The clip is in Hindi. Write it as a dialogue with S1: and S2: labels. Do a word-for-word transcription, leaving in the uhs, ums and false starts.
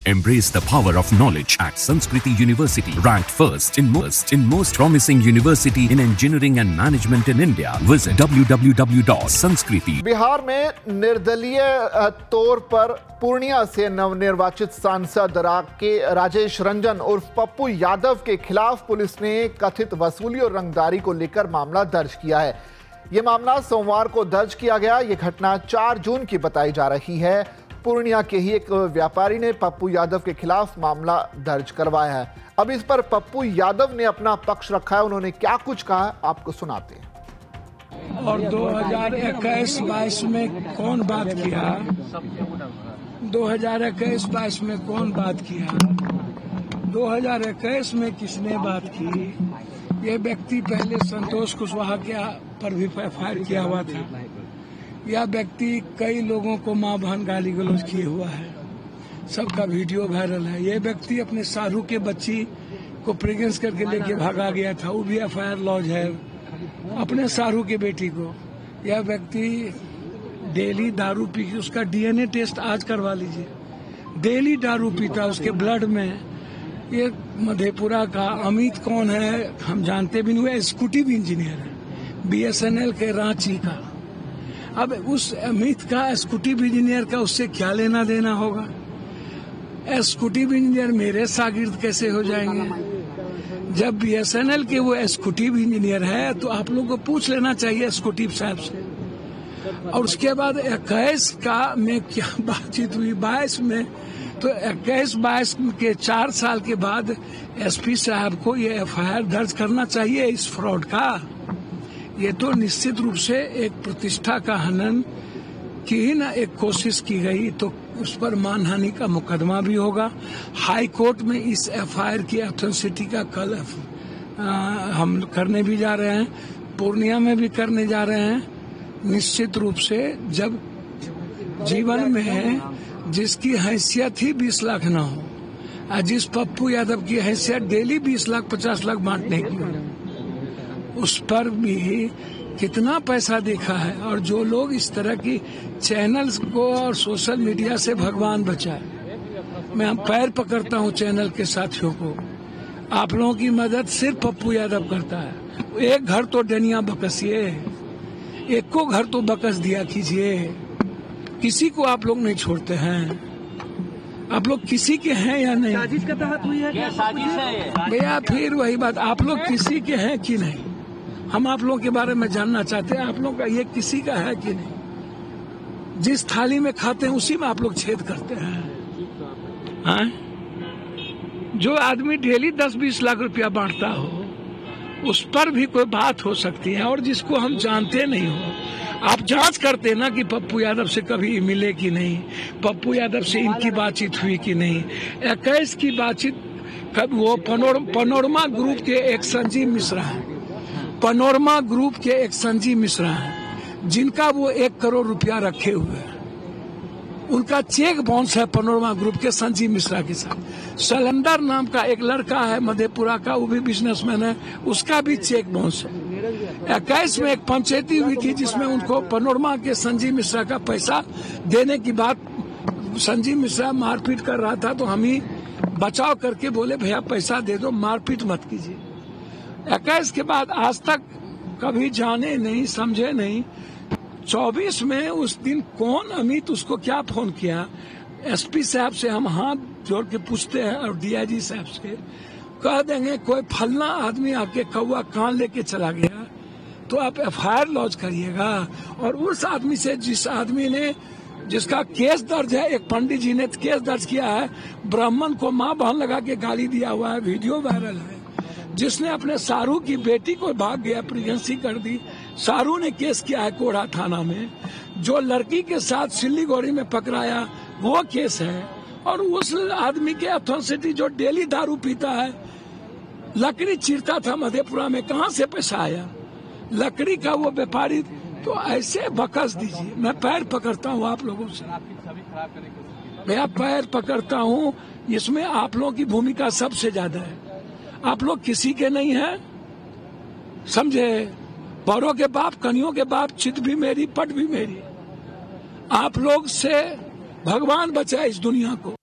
S1: Embrace the power of knowledge at Sanskriti University, ranked first in most in most promising university in engineering and management in India. Visit w w w dot sanskriti.
S2: Bihar में निर्दलीय तौर पर पूर्णिया से नवनिर्वाचित सांसद के राजेश रंजन उर्फ पप्पू यादव के खिलाफ पुलिस ने कथित वसूली और रंगदारी को लेकर मामला दर्ज किया है। यह मामला सोमवार को दर्ज किया गया। यह घटना चार जून की बताई जा रही है। पूर्णिया के ही एक व्यापारी ने पप्पू यादव के खिलाफ मामला दर्ज करवाया है। अब इस पर पप्पू यादव ने अपना पक्ष रखा है। उन्होंने क्या कुछ कहा आपको सुनाते हैं।
S3: और दो हज़ार इक्कीस बाईस में कौन बात किया दो हज़ार इक्कीस बाईस में कौन बात किया दो हज़ार इक्कीस में किसने बात की? ये व्यक्ति पहले संतोष कुशवाहा के पर भी एफ आई आर किया हुआ था। यह व्यक्ति कई लोगों को मां बहन गाली गलौज किए हुआ है। सबका वीडियो वायरल है। ये व्यक्ति अपने सारू के बच्ची को प्रेग्नेंस करके लेके भागा गया था, वो भी एफ आई आर लॉज है। अपने सारू के बेटी को यह व्यक्ति डेली दारू पी के, उसका डी एन ए टेस्ट आज करवा लीजिए। डेली दारू पीता, उसके ब्लड में। ये मधेपुरा का अमित कौन है हम जानते भी नहीं। हुए स्कूटी भी इंजीनियर है, बी एस एन एल के रांची का। अब उस अमित का स्कूटी इंजीनियर का उससे क्या लेना देना होगा? स्कूटी इंजीनियर मेरे शागिर्द कैसे हो जाएंगे? जब बी एस एन एल के वो स्कूटी इंजीनियर है तो आप लोगों को पूछ लेना चाहिए स्कूटी साहब से। और उसके बाद इक्कीस का में क्या बातचीत हुई, बाईस में तो इक्कीस बाईस के चार साल के बाद एस पी साहब को ये एफ आई आर दर्ज करना चाहिए इस फ्रॉड का। ये तो निश्चित रूप से एक प्रतिष्ठा का हनन की ही ना एक कोशिश की गई, तो उस पर मानहानि का मुकदमा भी होगा। हाई कोर्ट में इस एफ आई आर की ऑथेंटिसिटी का कल आ, हम करने भी जा रहे हैं, पूर्णिया में भी करने जा रहे हैं। निश्चित रूप से जब जीवन में जिसकी हैसियत ही बीस लाख ना हो, जिस पप्पू यादव की हैसियत डेली बीस लाख पचास लाख बांटने की हो, उस पर भी कितना पैसा देखा है। और जो लोग इस तरह की चैनल्स को और सोशल मीडिया से भगवान बचाए, मैं पैर पकड़ता हूँ चैनल के साथियों को। आप लोगों की मदद सिर्फ पप्पू यादव करता है। एक घर तो डनिया बकसिए, एक को घर तो बकस दिया कीजिए। किसी को आप लोग नहीं छोड़ते हैं। आप लोग किसी के हैं या नहीं?
S4: साजिश के तहत हुई है क्या? साजिश है
S3: भैया, फिर वही बात, आप लोग किसी के हैं कि नहीं? हम आप लोगों के बारे में जानना चाहते हैं। आप लोग का ये किसी का है कि नहीं? जिस थाली में खाते हैं उसी में आप लोग छेद करते हैं। हाँ? जो आदमी डेली दस बीस लाख रुपया बांटता हो, उस पर भी कोई बात हो सकती है। और जिसको हम जानते नहीं हो, आप जांच करते ना कि पप्पू यादव से कभी मिले कि नहीं, पप्पू यादव से इनकी बातचीत हुई कि नहीं। इक्कीस की बातचीत कब? वो पनोर, पनोरमा ग्रुप के एक संजीव मिश्रा है, पनोरमा ग्रुप के एक संजीव मिश्रा है, जिनका वो एक करोड़ रुपया रखे हुए हैं। उनका चेक बाउंस है पनोरमा ग्रुप के संजीव मिश्रा के साथ। सलेंदर नाम का एक लड़का है मधेपुरा का, वो भी बिजनेसमैन है, उसका भी चेक बाउंस है। इक्कीस में एक पंचायती हुई थी जिसमें उनको पनोरमा के संजीव मिश्रा का पैसा देने की बात, संजीव मिश्रा मारपीट कर रहा था तो हम ही बचाव करके बोले भैया पैसा दे दो, मारपीट मत कीजिए। इक्कीस के बाद आज तक कभी जाने नहीं समझे नहीं। चौबीस में उस दिन कौन अमित उसको क्या फोन किया, एस पी साहब से हम हाथ जोड़ के पूछते हैं और डी आई जी साहब से कह देंगे कोई फलना आदमी आपके कौवा कान लेके चला गया तो आप एफ आई आर लॉन्च करिएगा। और उस आदमी से, जिस आदमी ने, जिसका केस दर्ज है, एक पंडित जी ने केस दर्ज किया है, ब्राह्मण को माँ बहन लगा के गाली दिया हुआ है, वीडियो वायरल है, जिसने अपने सारू की बेटी को भाग गया, प्रेगनेंसी कर दी, सारू ने केस किया है कोढ़ा थाना में। जो लड़की के साथ सिल्लीगुड़ी में पकड़ाया वो केस है। और उस आदमी के अथॉरिटी जो डेली दारू पीता है, लकड़ी चीरता था मधेपुरा में, कहाँ से पैसा आया? लकड़ी का वो व्यापारी। तो ऐसे बकस दीजिए। मैं पैर पकड़ता हूँ आप लोगों से, मैं पैर पकड़ता हूँ। इसमें आप लोगों की भूमिका सबसे ज्यादा है। आप लोग किसी के नहीं हैं, समझे? बड़ों के बाप, कनियों के बाप, चित भी मेरी, पट भी मेरी। आप लोग से भगवान बचाए इस दुनिया को।